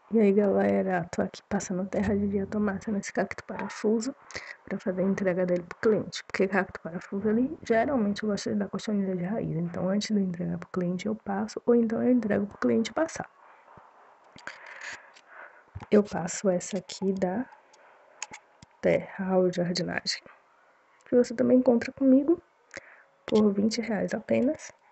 E aí galera, tô aqui passando terra de diatomácea nesse cacto parafuso para fazer a entrega dele pro cliente. Porque cacto parafuso ali, geralmente eu gosto de dar cochonilha de raiz. Então antes de entregar pro cliente eu passo, ou então eu entrego pro cliente passar. Eu passo essa aqui da Terra Jardinagem, que você também encontra comigo por R$20 apenas.